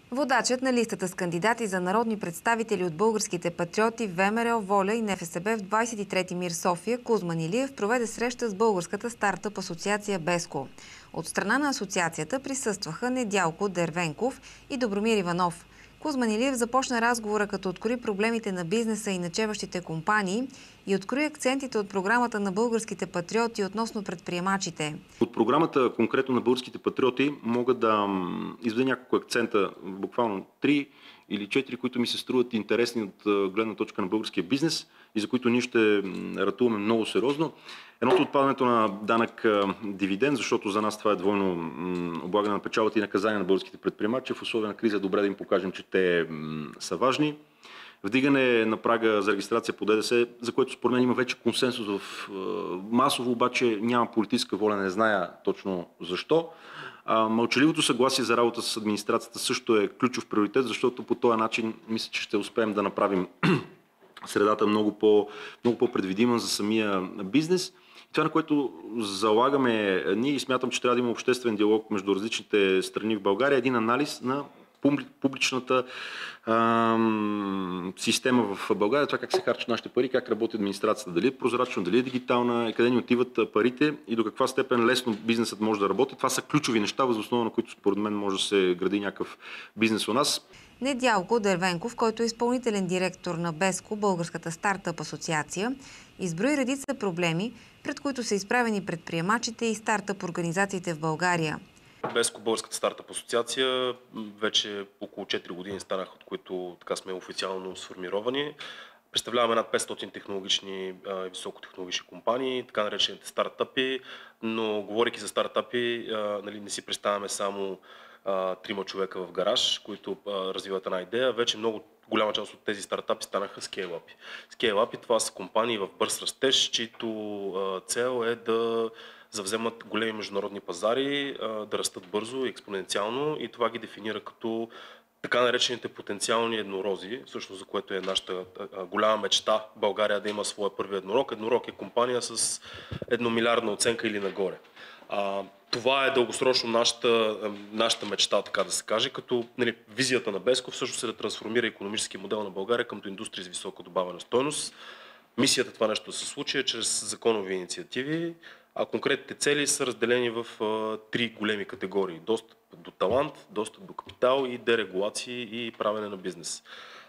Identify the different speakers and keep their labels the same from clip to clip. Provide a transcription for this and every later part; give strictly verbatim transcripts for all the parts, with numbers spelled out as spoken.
Speaker 1: Водачът на листата с кандидати за народни представители от българските патриоти, ВМРО, Воля и НФСБ в двадесет и трети МИР София Кузман Илиев проведе среща с българската стартъп асоциация Беско. От страна на асоциацията присъстваха Недялко Дервенков и Добромир Иванов. Кузман Илиев започна разговора, като открои проблемите на бизнеса и начеващите компании и открои акцентите от програмата на българските патриоти относно предприемачите.
Speaker 2: От програмата конкретно на българските патриоти мога да изведа няколко акцента, буквално три или четири, които ми се струват интересни от гледна точка на българския бизнес и за които ние ще ратуваме много сериозно. Едното отпадането на данък дивиденд, защото за нас това е двойно облагане на печалата и наказание на българските предприемачи. В условия на криза е добре да им покажем, че те са важни. Вдигане на прага за регистрация по ДДС, за което според мен има вече консенсус в масово, обаче няма политическа воля, не зная точно защо. Мълчаливото съгласие за работа с администрацията също е ключов приоритет, защото по този начин мисля, че ще успеем да направим средата много, по, много по-предвидима за самия бизнес. И това, на което залагаме ние и смятам, че трябва да има обществен диалог между различните страни в България, един анализ на публичната ам, система в България, това как се харчат нашите пари, как работи администрацията, дали е прозрачно, дали е дигитална, къде ни отиват парите и до каква степен лесно бизнесът може да работи. Това са ключови неща, въз основа на които според мен може да се гради някакъв бизнес у нас.
Speaker 1: Недялко Дервенков, който е изпълнителен директор на Беско, българската стартъп асоциация, изброи редица проблеми, пред които са изправени предприемачите и стартъп организациите в България.
Speaker 3: Беско, българската стартъп асоциация, вече около четири години станах, от които така сме официално сформировани. Представляваме над петстотин технологични и високотехнологични компании, така наречените стартъпи, но говорейки за стартъпи, нали, не си представяме само трима човека в гараж, които а, развиват една идея. Вече много голяма част от тези стартапи станаха скейлапи. Скейлапи това са компании в бърз растеж, чието а, цел е да завземат големи международни пазари, а, да растат бързо и експоненциално и това ги дефинира като така наречените потенциални еднорози, всъщност за което е нашата а, голяма мечта България да има своя първи еднорог. Еднорог е компания с едномилиардна оценка или нагоре. А, това е дългосрочно нашата, нашата мечта, така да се каже, като нали, визията на Беско всъщност е да трансформира икономически модел на България към индустрия с висока добавена стойност. Мисията това нещо да се случи е чрез законови инициативи, а конкретните цели са разделени в а, три големи категории. Достъп до талант, достъп до капитал и дерегулации и правене на бизнес.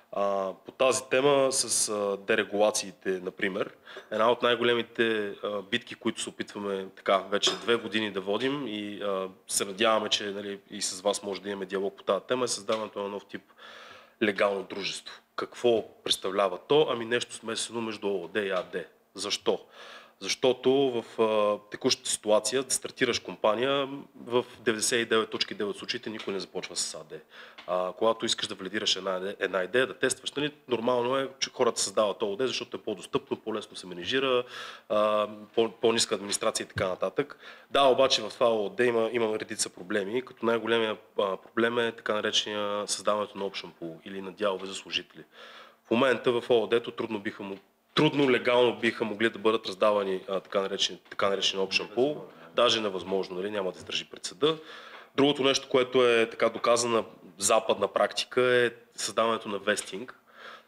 Speaker 3: А, по тази тема с а, дерегулациите, например, една от най-големите а, битки, които се опитваме така вече две години да водим и а, се надяваме, че нали, и с вас може да имаме диалог по тази тема, е създаването на нов тип легално дружество. Какво представлява то? Ами нещо смесено между ООД и АД. Защо? Защото в а, текущата ситуация да стартираш компания в деветдесет и девет цяло и девет случаите никой не започва с АД. А, когато искаш да валидираш една, една идея, да тестваш, нали, нормално е, че хората създават ООД, защото е по-достъпно, по-лесно се менежира, а, по, по-ниска администрация и така нататък. Да, обаче в това ООД има, има редица проблеми, като най-големия проблем е така наречения създаването на option pool или на дялове за служители. В момента в ООД-то трудно биха му Трудно легално биха могли да бъдат раздавани а, така наречен, така наречен option pool, даже невъзможно, нали, няма да издържи пред съда. Другото нещо, което е така доказана западна практика е създаването на вестинг.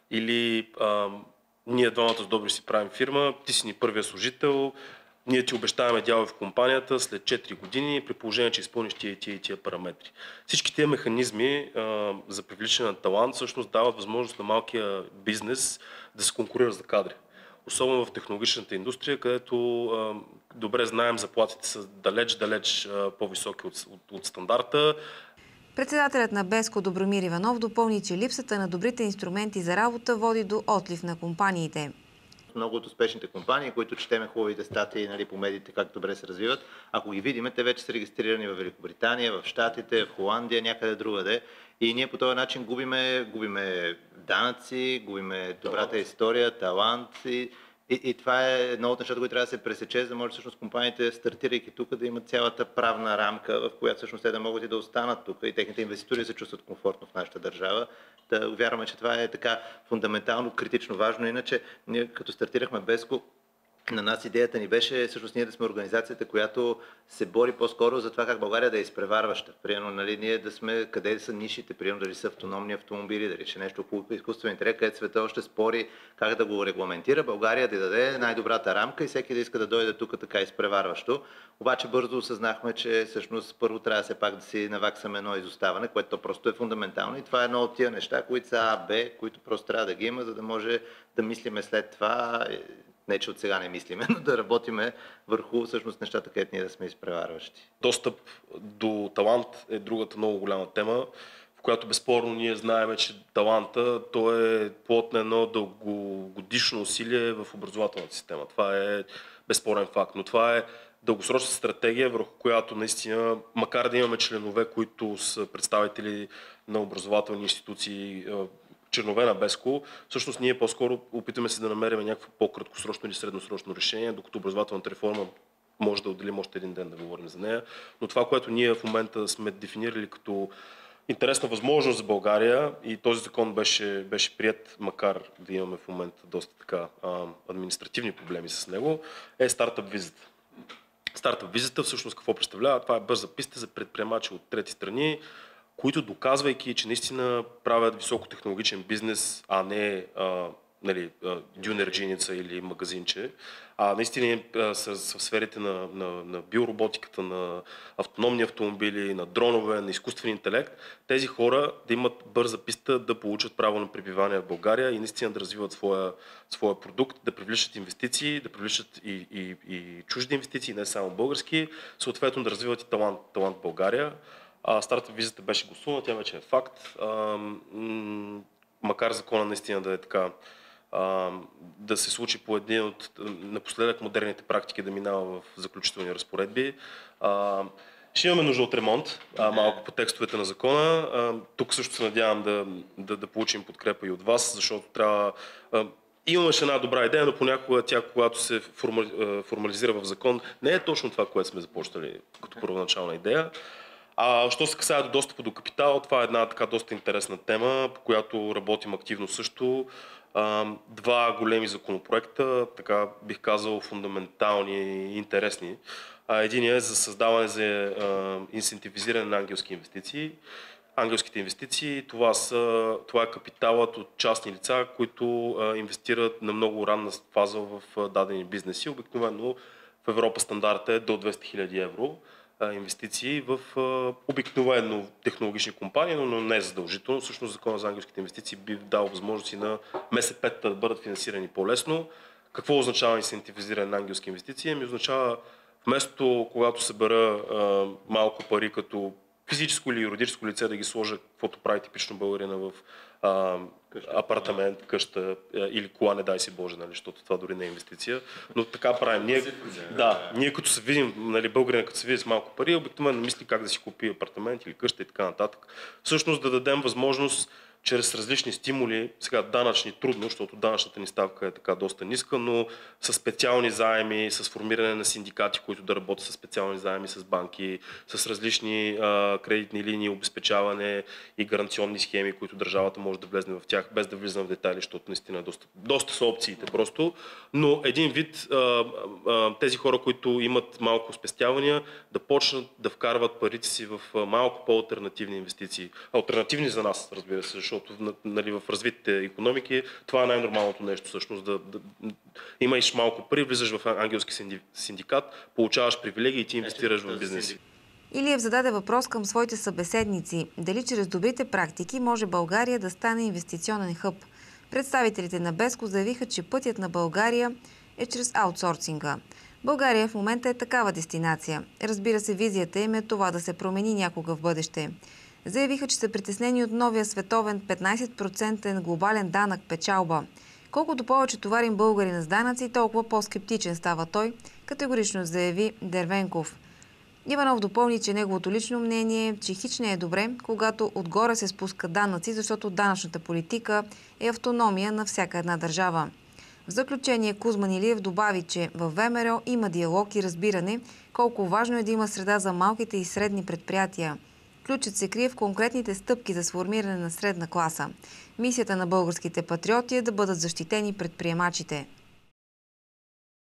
Speaker 3: Или а, ние двамата с Добри си правим фирма, ти си ни първия служител, ние ти обещаваме дялове в компанията след четири години, при положение, че изпълниш тия и тия и тия параметри. Всички тия механизми а, за привличане на талант всъщност дават възможност на малкия бизнес да се конкурира за кадри. Особено в технологичната индустрия, където а, добре знаем, заплатите са далеч-далеч по-високи от, от, от стандарта.
Speaker 1: Председателят на Беско Добромир Иванов допълни, че липсата на добрите инструменти за работа води до отлив на компаниите.
Speaker 4: Много от успешните компании, които четеме хубавите статии нали, по медиите, как добре се развиват, ако ги видим, те вече са регистрирани в Великобритания, в Щатите, в Холандия, някъде другаде. И ние по този начин губиме, губиме данъци, губиме добрата история, талант. И, и, и това е едно от нещата, които трябва да се пресече, за да може всъщност компаниите, стартирайки тук, да имат цялата правна рамка, в която всъщност те да могат и да останат тук и техните инвеститори се чувстват комфортно в нашата държава. Да вярваме, че това е така фундаментално, критично важно. Иначе, ние като стартирахме Беско, на нас идеята ни беше всъщност ние да сме организацията, която се бори по-скоро за това как България да е изпреварваща. Примерно, нали, ние да сме къде са нишите, примерно дали са автономни автомобили, дали ще нещо около изкуствен интелект, където света още спори как да го регламентира, България да даде най-добрата рамка и всеки да иска да дойде тук така изпреварващо. Обаче бързо осъзнахме, че всъщност първо трябва все пак да си наваксаме едно изоставане, което просто е фундаментално и това е едно от тия неща, които са А, Б, които просто трябва да ги има, за да може да мислиме след това. Не, че от сега не мислиме, но да работиме върху всъщност нещата, където ние да сме изпреварващи.
Speaker 3: Достъп до талант е другата много голяма тема, в която безспорно ние знаем, че таланта то е плод на едно дългогодишно усилие в образователната система. Това е безспорен факт, но това е дългосрочна стратегия, върху която наистина, макар да имаме членове, които са представители на образователни институции, чернове на Беско, всъщност ние по-скоро опитаме се да намерим някакво по-краткосрочно или средносрочно решение, докато образователната реформа може да отделим още един ден да говорим за нея. Но това, което ние в момента сме дефинирали като интересна възможност за България и този закон беше, беше прият, макар да имаме в момента доста така а, административни проблеми с него, е стартъп визата. Стартъп визата всъщност какво представлява? Това е бърза писта за предприемачи от трети страни, които доказвайки, че наистина правят високотехнологичен бизнес, а не а, нали, дюнерджиница или магазинче, а наистина са в сферите на, на, на биороботиката, на автономни автомобили, на дронове, на изкуствен интелект, тези хора да имат бърза писта да получат право на пребивание в България и наистина да развиват своя, своя продукт, да привличат инвестиции, да привличат и, и, и чужди инвестиции, не само български, съответно да развиват и талант, талант в България. Стартъп визата беше гласувана, тя вече е факт. А, м- макар закона наистина да е така, а, да се случи по един от напоследък модерните практики да минава в заключителни разпоредби. А, ще имаме нужда от ремонт, а, малко по текстовете на закона. А, тук също се надявам да, да, да получим подкрепа и от вас, защото трябва... А, имаше една добра идея, но понякога тя, когато се формали, формализира в закон, не е точно това, което сме започнали като първоначална идея. А що се касае до достъпа до капитал, това е една така доста интересна тема, по която работим активно също. Два големи законопроекта, така бих казал фундаментални и интересни. Единият е за създаване за инсентивизиране на ангелски инвестиции. Ангелските инвестиции, това, са, това е капиталът от частни лица, които инвестират на много ранна фаза в дадени бизнеси. Обикновено в Европа стандартът е до двеста хиляди евро инвестиции в обикновено технологични компании, но не е задължително. Всъщност закона за ангелските инвестиции би дал възможности на М С П-та да бъдат финансирани по-лесно. Какво означава инсентивизиране на ангелски инвестиции? Ами означава вместо когато събера малко пари като физическо или юридическо лице да ги сложа, каквото прави типично българина в а, къща, апартамент, къща или кола, не дай си Боже, нали, защото това дори не е инвестиция. Но така правим. Ние, да, ние като се видим, нали, българина като се види с малко пари, обикновено мисли как да си купи апартамент или къща и така нататък. Всъщност да дадем възможност чрез различни стимули, сега данъчни трудно, защото данъчната ни ставка е така доста ниска, но с специални заеми, с формиране на синдикати, които да работят с специални заеми с банки, с различни а, кредитни линии, обезпечаване и гаранционни схеми, които държавата може да влезне в тях, без да влизам в детайли, защото наистина доста, доста са опциите просто. Но един вид а, а, тези хора, които имат малко спестявания, да почнат да вкарват парите си в малко по-алтернативни инвестиции. Алтернативни за нас, разбира се, защото нали, в развитите икономики това е най-нормалното нещо всъщност. Да, да, имаш малко пари, влизаш в ангелски синдикат, получаваш привилегии и ти инвестираш в бизнес.
Speaker 1: Илиев зададе въпрос към своите събеседници. Дали чрез добрите практики може България да стане инвестиционен хъб? Представителите на Беско заявиха, че пътят на България е чрез аутсорсинга. България в момента е такава дестинация. Разбира се, визията им е това да се промени някога в бъдеще. Заявиха, че са притеснени от новия световен петнайсет процента глобален данък печалба. Колкото повече товарим българина с данъци, толкова по-скептичен става той, категорично заяви Дервенков. Иванов допълни, че неговото лично мнение е, че хич не е добре, когато отгоре се спуска данъци, защото данъчната политика е автономия на всяка една държава. В заключение Кузман Илиев добави, че във ВМРО има диалог и разбиране колко важно е да има среда за малките и средни предприятия. Ключът се крие в конкретните стъпки за сформиране на средна класа. Мисията на българските патриоти е да бъдат защитени предприемачите.